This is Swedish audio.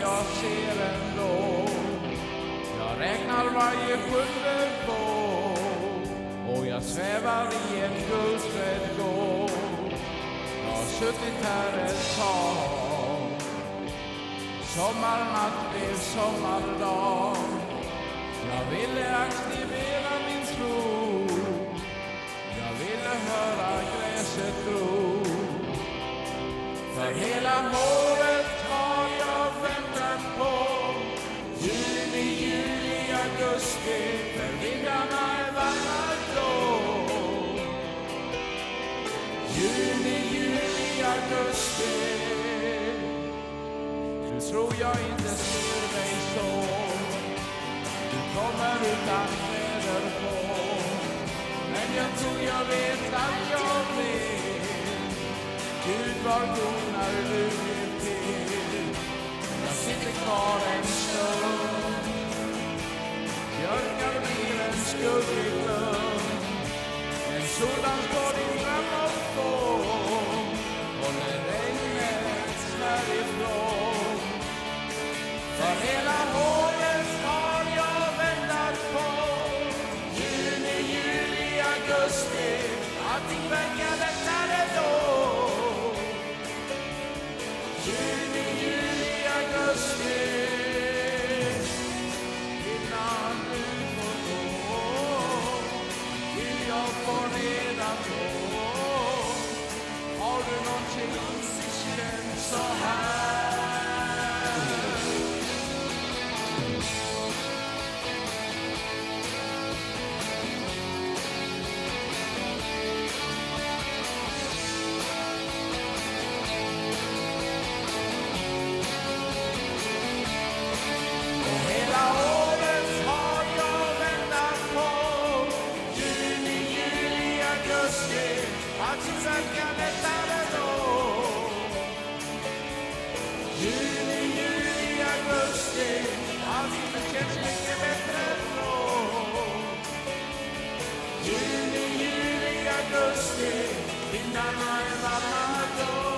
jag ser ändå. Jag räknar varje sjunde vår och jag svävar i en guldträdgård. Jag har suttit här ett tag. Sommarnatt blev sommardag. Jag ville aktivera min tro. Jag ville höra gräset gro. För hela året har jag väntat på juni, juli, augusti. För vindarna är varma då. Juni, juli, augusti. Nu tror jag inte ser dig så. Du kommer utan kläder på. Men jag tror jag vet att jag vet. Gud var god när du blev till. Jag sitter kvar en stund. Björkar blir en skuggig lugn. En soldans på din grammofon. Håller regnet härifrån. För hela året har jag väntat på juni, juli, augusti. Allting verkar lättare då. Juni, juli, augusti. Innan du får gå vill jag få reda på. Har du någonting känns så här? Juni, juli, augusti. Allting känns mycket bättre då. Juni, juli, augusti. Vindarna är varma då.